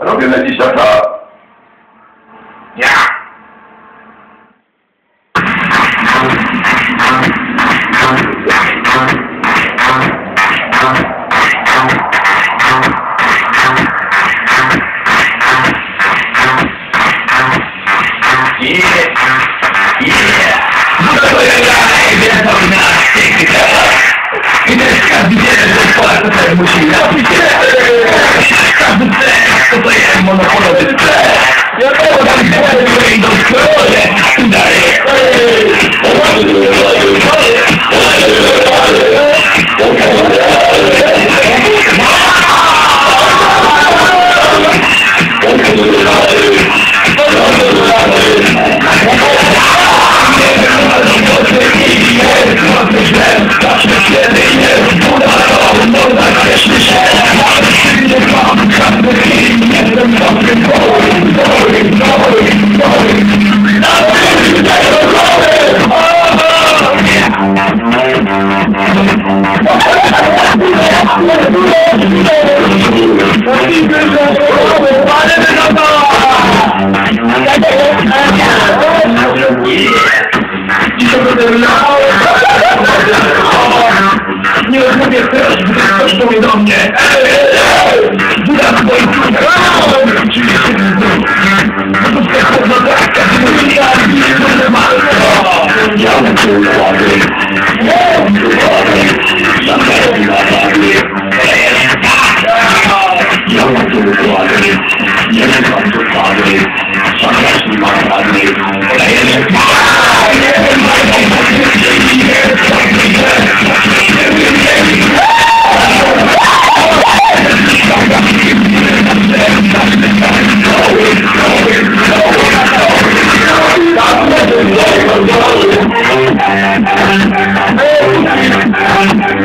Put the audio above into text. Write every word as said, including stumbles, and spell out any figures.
Robimy dzisiaj to? Ja! I też każdy wie, że Polak to też musi robić. Każdy chce, to to jest monopolowy stres. Ja to tam chcę, że idą w kolonie. Daję. Nie rozmawiam teraz, gdy ktoś powie do mnie. Buda swoim człowiekiem. Oczywiście nie znów. No to jest pewno tak, każdy mówi, ja nie to normalne. Ja mam tu uwagę. Ja mam tu uwagę. Zamknę na uwagę. Ja mam tu uwagę. Nie mam tu uwagę. Zamknę na uwagę. Hey!